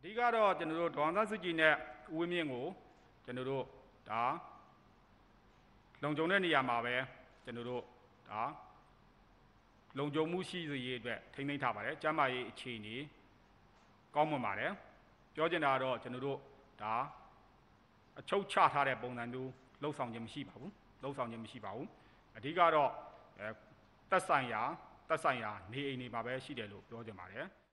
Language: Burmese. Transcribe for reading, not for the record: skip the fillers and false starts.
ဒီကတော့ကျွန်တော်တို့ဒေါ်အောင်ဆန်းစုကြည်နဲ့ဦးဝင်းမြင့်ကိုကျွန်တော်တို့ဒါလုံခြုံတဲ့နေရာမှာပဲကျွန်တော်တို့ဒါလုံခြုံမှုရှိစေရေးအတွက်ထိန်းသိမ်းထားပါတယ်ကျန်းမာရေးအခြေအနေကောင်းမွန်ပါတယ်ပြောချင်တာကတော့ကျွန်တော်တို့ဒါအချုပ်ချထားတဲ့ပုံစံမျိုးလှုပ်ဆောင်ခြင်းမရှိပါဘူးအဓိကတော့သက်ဆိုင်ရာနေအိမ်တွေမှာပဲရှိတယ်လို့ပြောချင်ပါတယ်